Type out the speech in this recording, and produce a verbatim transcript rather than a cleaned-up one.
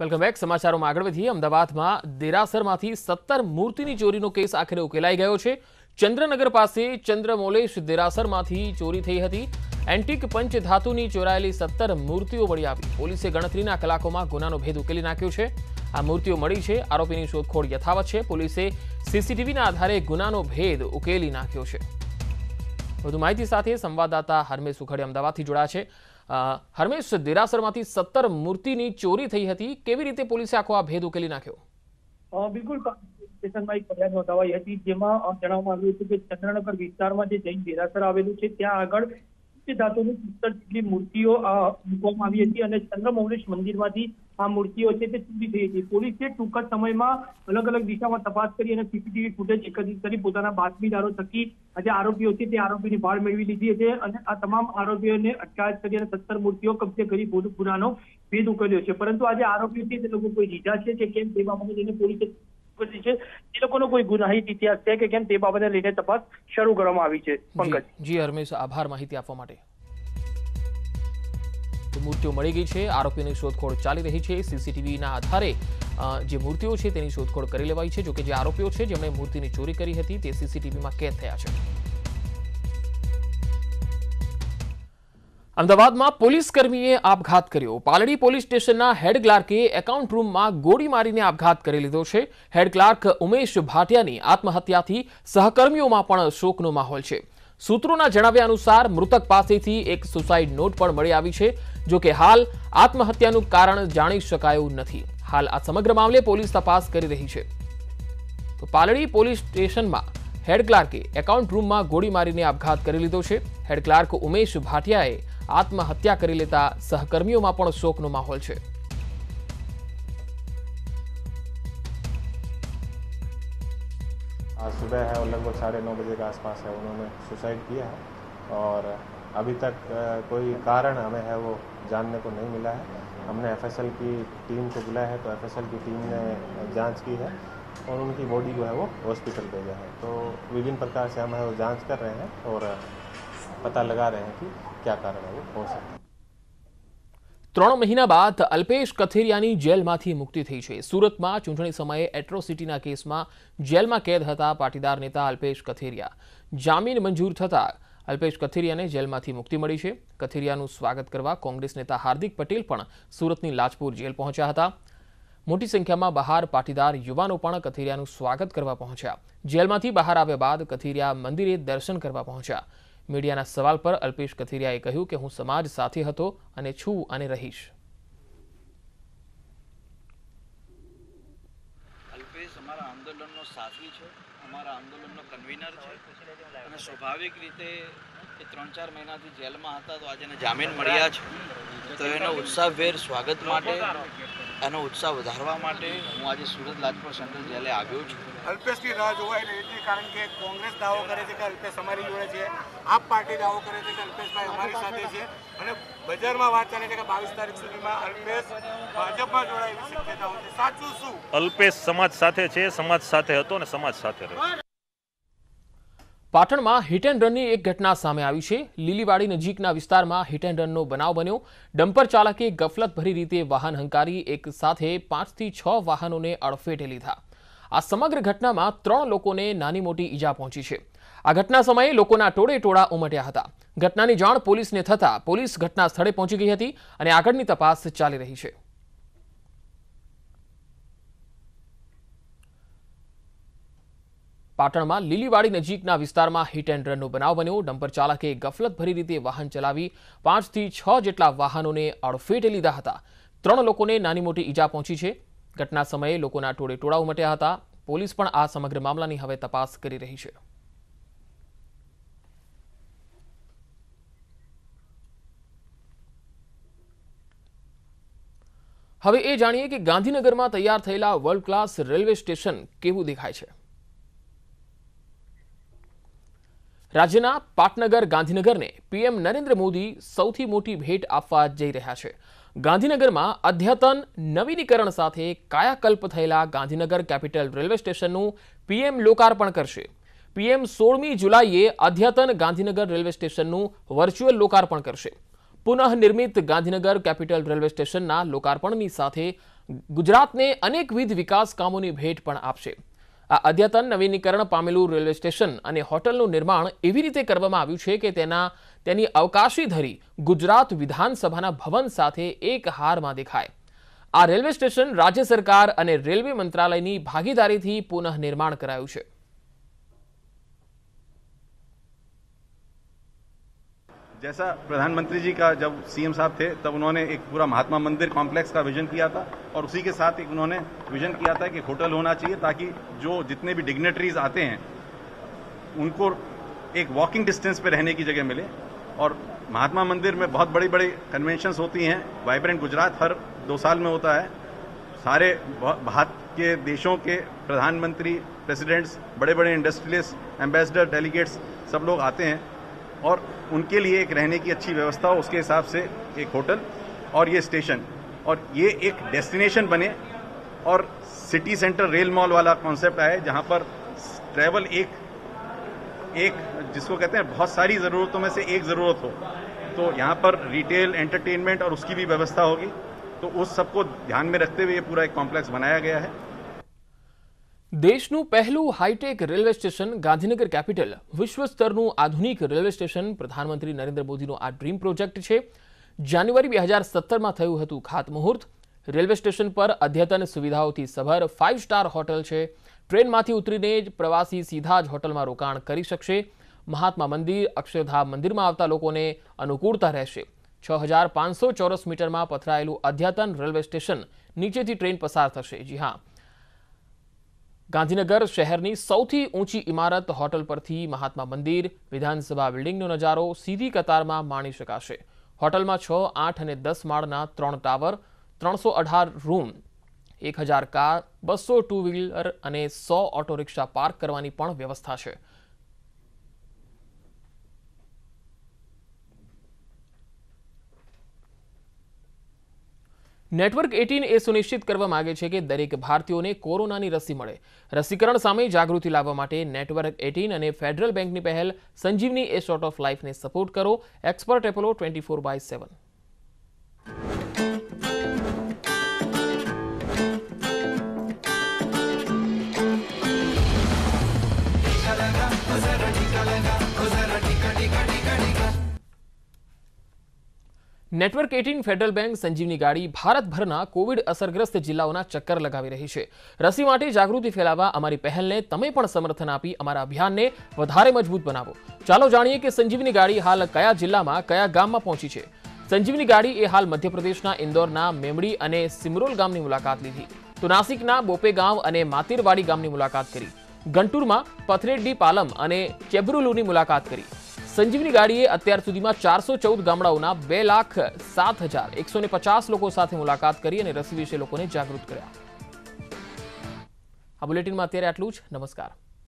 Welcome back. સમાચારોમાં આગળ વધીએ. અમદાવાદમાં દેરાસરમાંથી સત્તર મૂર્તિની ચોરીનો કેસ આખરે ઉકેલાઈ ગયો છે. ચંદ્રનગર પાસે ચંદ્રમૌલેશ દેરાસરમાંથી ચોરી થઈ હતી. એન્ટિક પંચ ધાતુની ચોરાયેલી સત્તર મૂર્તિઓ મળી આવી. પોલીસે ગણતરીના કલાકોમાં ગુનાનો ભેદ ઉકેલી નાખ્યો છે. આ મૂર્તિઓ મળી છે. આરોપીની શોધખોળ યથાવત છે. પોલીસે સીસીટીવીના આધારે ગુનાનો ભેદ ઉકેલી નાખ્યો છે. વધુ માહિતી સાથે સંવાદદાતા હરમેશ સુખડે અમદાવાદથી જોડાયા છે. હરમેશ, દેરાસરમાંથી સત્તર મૂર્તિની ચોરી થઈ હતી. કેવી રીતે પોલીસે આખો આ ભેદ ઉકેલી નાખ્યો? બિલકુલ, સ્ટેશનમાં એક ફરિયાદ નોંધાવાઈ હતી, જેમાં જણાવવામાં આવ્યું હતું કે ચંદ્રનગર વિસ્તારમાં જે જૈન દેરાસર આવેલું છે ત્યાં આગળ ધાતુની સત્તર જેટલી મૂર્તિઓ મૂકવામાં આવી હતી અને ચંદ્રમૌલેશ મંદિરમાંથી આ મૂર્તિઓ છે તે ચોરી થઈ હતી. પોલીસે ટૂંક જ સમયમાં અલગ અલગ દિશામાં તપાસ કરી અને સીસીટીવી ફૂટેજ એકત્રિત કરી પોતાના બાતમીદારો થકી આજે આરોપીઓ છે તે આરોપીની ભાળ મેળવી લીધી છે અને આ તમામ આરોપીઓને અટકાયત કરી અને સત્તર મૂર્તિઓ કબજે કરી ગુનાનો ભેદ ઉકેલ્યો છે. પરંતુ આજે આરોપીઓ છે તે લોકો કોઈ રીઝા છે કે કેમ તે બાબતે જેને પોલીસે છે એ લોકોનો કોઈ ગુનાહિત ઇતિહાસ છે કે કેમ તે બાબતે લઈને તપાસ શરૂ કરવામાં આવી છે. પંકજ. જી હરમેશ, આભાર માહિતી આપવા માટે. મૂર્તિઓ મળી ગઈ છે. આરોપીની શોધખોળ ચાલી રહી છે. સીસીટીવીના આધારે જે મૂર્તિઓ છે તેની શોધખોળ કરી લેવાઈ છે. જોકે જે આરોપીઓ છે જેમણે મૂર્તિની ચોરી કરી હતી તે સીસીટીવીમાં કેદ થયા છે. અમદાવાદમાં પોલીસ કર્મીએ આપઘાત કર્યો. પાલડી પોલીસ સ્ટેશનના હેડ ક્લાર્કે એકાઉન્ટ રૂમમાં ગોળી મારીને આપઘાત કરી લીધો છે. હેડ ક્લાર્ક ઉમેશ ભાટિયાની આત્મહત્યાથી સહકર્મીઓમાં પણ શોકનો માહોલ છે. સૂત્રોના જણાવ્યા અનુસાર મૃતક પાસેથી એક સુસાઇડ નોટ પણ મળી આવી છે. જો કે હાલ આત્મહત્યાનું કારણ જાણી શકાયું નથી. હાલ આ સમગ્ર મામલે પોલીસ તપાસ કરી રહી છે. તો પાલડી પોલીસ સ્ટેશનમાં હેડ ક્લાર્કે એકાઉન્ટ રૂમમાં ગોળી મારીને આપઘાત કરી લીધો છે. હેડ ક્લાર્ક ઉમેશ ભાટિયાએ आत्महत्या कर लेता सहकर्मियों में पण शोक नो माहौल है। आज सुबह है और लगभग साढ़े नौ बजे के आसपास है उन्होंने सुसाइड किया है और अभी तक कोई कारण हमें है वो जानने को नहीं मिला है। हमने एफएसएल की टीम को बुलाया है तो एफएसएल की टीम ने जांच की है और उनकी बॉडी जो है वो हॉस्पिटल भेजा है। तो विभिन्न प्रकार से हम है वो जांच कर रहे हैं और पता लगा रहे हैं कि क्या कारण है वो हो सकता है। ત્રણ મહિના બાદ અલ્પેશ કથિરિયાની જેલમાંથી મુક્તિ થઈ છે. સુરતમાં ચૂંટણી સમયે એટ્રોસિટીના કેસમાં જેલમાં કેદ હતા પાટીદાર નેતા અલ્પેશ કથિરિયા. જામીન મંજૂર થતા અલ્પેશ કથિરિયાને જેલમાંથી મુક્તિ મળી છે. કથિરિયાનું સ્વાગત કરવા કોંગ્રેસ નેતા હાર્દિક પટેલ પણ સુરતની લાજપુર જેલ પહોંચ્યા હતા. મોટી સંખ્યામાં બહાર પાટીદાર યુવાનો પણ કથિરિયાનું સ્વાગત કરવા પહોંચ્યા. જેલમાંથી બહાર આવ્યા બાદ કથિરિયા મંદિરે દર્શન કરવા પહોંચ્યા. મીડિયાના સવાલ પર અલ્પેશ કથિરિયાએ કહ્યું કે હું સમાજ સાથે હતો અને છું અને રહીશ. અલ્પેશ અમારા આંદોલનનો સાથી છે, અમારા આંદોલનનો કન્વીનર છે અને સ્વાભાવિક રીતે એ ત્રણ ચાર મહિનાથી જેલમાં હતા તો આજે એને જામીન મળ્યા છે. તો એનો ઉત્સાહભેર સ્વાગત માટે, એનો ઉત્સાહ વધારવા માટે હું આજે સુરત લાજપત સેન્ટ્રલ જેલે આવ્યો છું. અલ્પેશની રાહ જોવાઈ રહી હતી કારણ કે કોંગ્રેસ દાવો કરે છે કે અલ્પેશ અમારી જોડે છે, આપ પાર્ટી દાવો કરે છે કે અલ્પેશભાઈ અમારી સાથે છે અને બજારમાં વાત ચાલે છે કે બાવીસ તારીખ સુધીમાં અલ્પેશ ભાજપમાં જોડાય એવી શક્યતાઓ છે. સાચું શું? અલ્પેશ સમાજ સાથે છે, સમાજ સાથે હતો અને સમાજ સાથે રહે. પાટણમાં હિટ એન્ડ રનની એક ઘટના સામે આવી છે. લીલીવાડી નજીકના વિસ્તારમાં હિટ એન્ડ રનનો બનાવ બન્યો. ડમ્પર ચાલકે ગફલતભરી રીતે વાહન હંકારી એક સાથે પાંચથી છ વાહનોને અડફેટે લીધા. આ સમગ્ર ઘટનામાં ત્રણ લોકોને નાની મોટી ઈજા પહોંચી છે. આ ઘટના સમયે લોકોના ટોળે ટોળા ઉમટ્યા હતા. ઘટનાની જાણ પોલીસને થતા પોલીસ ઘટના સ્થળે પહોંચી ગઈ હતી અને આગળની તપાસ ચાલી રહી છે. પાટણમાં લીલીવાડી નજીકના વિસ્તારમાં હિટ એન્ડ રનનો બનાવ બન્યો. ડમ્પર ચાલકે ગફલતભરી રીતે વાહન ચલાવી પાંચથી છ જેટલા વાહનોને અડફેટે લીધા હતા. ત્રણ લોકોને નાની મોટી ઈજા પહોંચી છે. ઘટના સમયે લોકોના ટોળે ટોળા ઉમટ્યા હતા. પોલીસ પણ આ સમગ્ર મામલાની હવે તપાસ કરી રહી છે. હવે એ જાણીએ કે ગાંધીનગરમાં તૈયાર થયેલા વર્લ્ડ ક્લાસ રેલવે સ્ટેશન કેવું દેખાય છે. રાજ્યના પાટનગર ગાંધીનગરને પીએમ નરેન્દ્ર મોદી સૌથી મોટી ભેટ આપવા જઈ રહ્યા છે. ગાંધીનગરમાં અદ્યતન નવીનીકરણ સાથે કાયાકલ્પ થયેલા ગાંધીનગર કેપિટલ રેલવે સ્ટેશનનું પીએમ લોકાર્પણ કરશે. પીએમ સોળમી જુલાઈએ અદ્યતન ગાંધીનગર રેલવે સ્ટેશનનું વર્ચ્યુઅલ લોકાર્પણ કરશે. પુનઃનિર્મિત ગાંધીનગર કેપિટલ રેલવે સ્ટેશનના લોકાર્પણની સાથે ગુજરાતને અનેકવિધ વિકાસ કામોની ભેટ પણ આપશે। આ અદ્યતન નવીનીકરણ પામેલું રેલવે સ્ટેશન અને હોટલનું નિર્માણ એવી રીતે કરવામાં આવ્યું છે કે તેના તેની અવકાશી ધરી ગુજરાત વિધાનસભાના ભવન સાથે એક હારમાં દેખાય। આ રેલવે સ્ટેશન રાજ્ય સરકાર અને રેલવે મંત્રાલયની ભાગીદારીથી પુનઃ નિર્માણ કરાયું છે। जैसा प्रधानमंत्री जी का जब सीएम साहब थे तब उन्होंने एक पूरा महात्मा मंदिर कॉम्प्लेक्स का विजन किया था और उसी के साथ एक उन्होंने विजन किया था कि होटल होना चाहिए ताकि जो जितने भी डिग्नेटरीज आते हैं उनको एक वॉकिंग डिस्टेंस पे रहने की जगह मिले। और महात्मा मंदिर में बहुत बड़ी बड़ी कन्वेंशंस होती हैं। वाइब्रेंट गुजरात हर दो साल में होता है। सारे भारत के देशों के प्रधानमंत्री, प्रेसिडेंट्स, बड़े बड़े इंडस्ट्रियलिस्ट, एम्बेसडर, डेलीगेट्स सब लोग आते हैं और उनके लिए एक रहने की अच्छी व्यवस्था हो, उसके हिसाब से एक होटल और ये स्टेशन और ये एक डेस्टिनेशन बने और सिटी सेंटर रेल मॉल वाला कॉन्सेप्ट आए जहाँ पर ट्रैवल एक एक जिसको कहते हैं बहुत सारी ज़रूरतों में से एक ज़रूरत हो, तो यहाँ पर रिटेल, एंटरटेनमेंट और उसकी भी व्यवस्था होगी। तो उस सबको ध्यान में रखते हुए ये पूरा एक कॉम्प्लेक्स बनाया गया है। देशનું પહેલું hi tech railway station Gandhinagar capital વિશ્વ સ્તરનું આધુનિક રેલવે સ્ટેશન પ્રધાનમંત્રી નરેન્દ્ર મોદીનો આ ડ્રીમ પ્રોજેક્ટ છે। જાન્યુઆરી બે હજાર સત્તરમાં થયું હતું ખાતમુહૂર્ત। રેલવે સ્ટેશન પર અદ્યતન સુવિધાઓથી સભર ફાઇવ સ્ટાર હોટલ છે। ટ્રેનમાંથી ઉતરીને જ પ્રવાસી સીધા જ હોટલમાં રોકાણ કરી શકશે। મહાત્મા મંદિર, અક્ષરધામ મંદિરમાં આવતા લોકોને અનુકૂળતા રહેશે। છ હજાર પાંચસો ચોરસ મીટરમાં પથરાયેલું અદ્યતન રેલવે સ્ટેશન નીચેથી ટ્રેન પસાર થશે। જી હા, ગાંધીનગર શહેરની સૌથી ઊંચી ઇમારત હોટલ પરથી મહાત્મા મંદિર, વિધાનસભા બિલ્ડિંગનો નજારો સીધી કતારમાં માણી શકાશે। હોટલમાં છ, આઠ અને દસ માળના ત્રણ ટાવર, ત્રણસો અઢાર રૂમ, એક હજાર કાર, બસો ટુ વ્હીલર અને સો ઓટો રિક્ષા પાર્ક કરવાની પણ વ્યવસ્થા છે। નેટવર્ક અઠાર એ સુનિશ્ચિત કરવા માંગે છે કે દરેક ભારતીયોને કોરોનાની રસી મળે। રસીકરણ સામે જાગૃતિ લાવવા માટે નેટવર્ક અઠાર અને ફેડરલ બેંકની પહેલ સંજીવની એ સોર્ટ ઓફ લાઈફને સપોર્ટ કરો। Expert Apollo twenty four by seven. Network અઠાર ફેડરલ બેંક સંજીવની ગાડી ભારતભરના કોવિડ અસરગ્રસ્ત જિલ્લાઓના ચક્કર લગાવી રહી છે। રસી માટે જાગૃતિ ફેલાવવા અમારી પહેલને તમે પણ સમર્થન આપી અમારા અભિયાનને વધારે મજબૂત બનાવો। ચાલો જાણીએ કે સંજીવની ગાડી હાલ કયા જિલ્લામાં કયા ગામમાં પહોંચી છે। સંજીવની ગાડી એ હાલ મધ્યપ્રદેશના ઇન્દોરના મેમડી અને સિમરોલ ગામની મુલાકાત લીધી, તો નાસિકના બોપેગાંવ અને માતીરવાડી ગામની મુલાકાત કરી, ગંટુરમાં પથરેડ્ડી પાલમ અને ચેબ્રુલુની મુલાકાત કરી। સંજીવની ગાડીએ અત્યાર સુધીમાં ચારસો ચૌદ ગામડાઓના બે લાખ સાત હજાર એકસો ને પચાસ લોકો સાથે મુલાકાત કરી અને રસી વિશે લોકોને જાગૃત કર્યા। આ બુલેટિનમાં અત્યારે આટલું જ। નમસ્કાર।